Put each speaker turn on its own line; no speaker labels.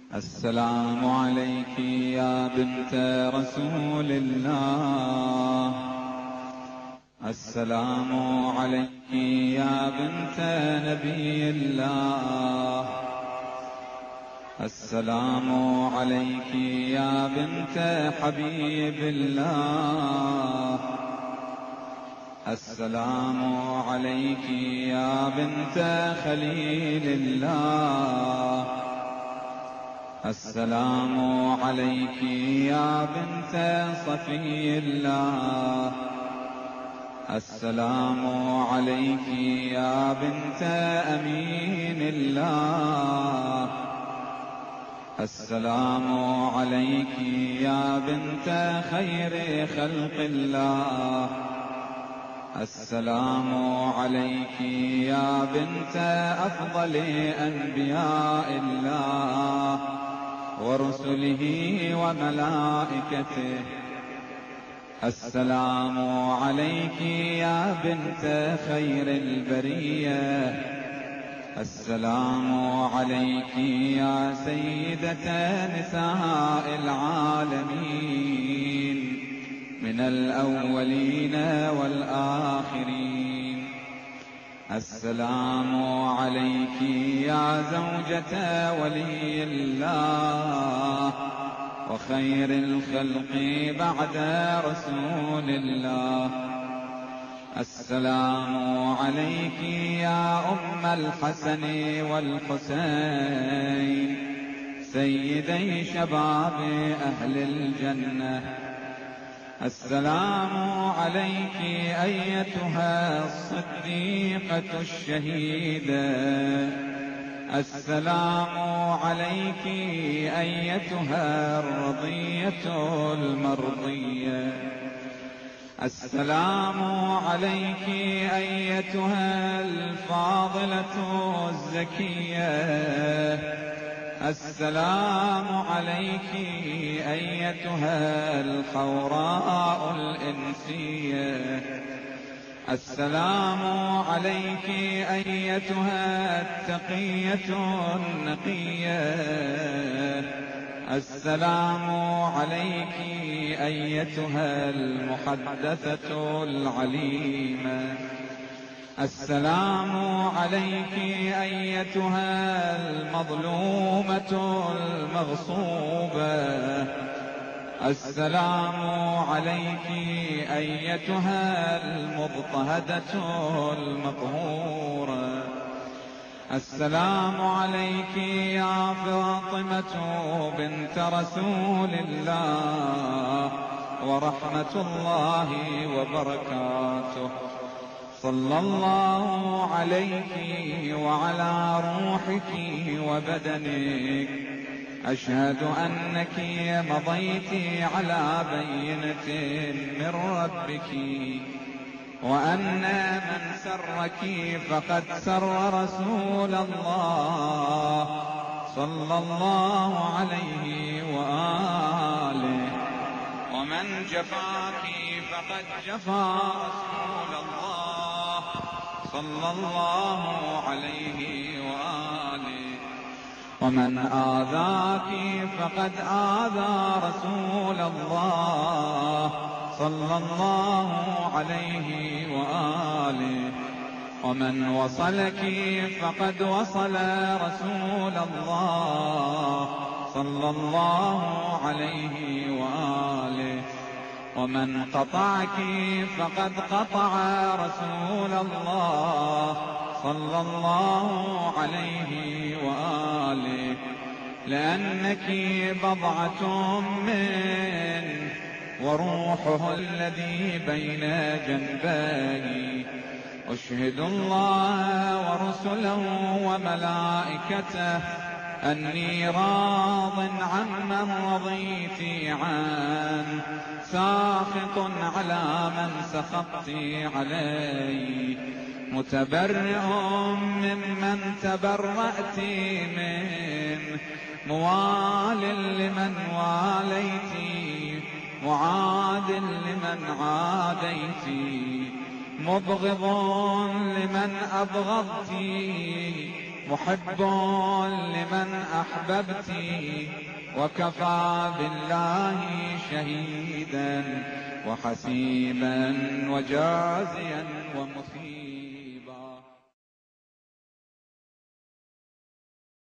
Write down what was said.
السلام عليك يا بنت رسول الله، السلام عليك يا بنت نبي الله، السلام عليك يا بنت حبيب الله، السلام عليك يا بنت خليل الله، السلام عليك يا بنت صفي الله، السلام عليك يا بنت أمين الله، السلام عليك يا بنت خير خلق الله، السلام عليك يا بنت أفضل أنبياء الله ورسله وملائكته، السلام عليك يا بنت خير البرية، السلام عليك يا سيدة نساء العالمين من الأولين والآخرين، السلام عليك يا زوجة ولي الله وخير الخلق بعد رسول الله، السلام عليك يا أم الحسن والحسين سيدي شباب أهل الجنة، السلام عليك أيتها الصديقة الشهيدة، السلام عليك أيتها الرضية المرضية، السلام عليك أيتها الفاضلة الزكية، السلام عليك أيتها الحوراء الإنسية، السلام عليك أيتها التقية النقية، السلام عليك أيتها المحدثة العليمة، السلام عليك أيتها المظلومة المغصوبة، السلام عليك أيتها المضطهدة المقهورة، السلام عليك يا فاطمة بنت رسول الله ورحمة الله وبركاته، صلى الله عليك وعلى روحك وبدنك، أشهد أنك مضيت على بينة من ربك، وأن من سرك فقد سر رسول الله صلى الله عليه وآله، ومن جفاك فقد جفا رسول الله صلى الله عليه وآله، ومن آذاك فقد آذى رسول الله صلى الله عليه وآله، ومن وصلك فقد وصل رسول الله صلى الله عليه وآله، ومن قطعك فقد قطع رسول الله صلى الله عليه وآله، لأنك بضعة منه وروحه الذي بين جنبيه، أشهد الله ورسله وملائكته أني راض عمن رضيت عنه، ساخط على من سخطت عليه، متبرئ ممن تبرأت منه، موال لمن واليت، معاد لمن عاديت، مبغض لمن أبغضت، محب لمن أحببت وكفى بالله شهيدا وحسيبا وجازيا ومثيبا.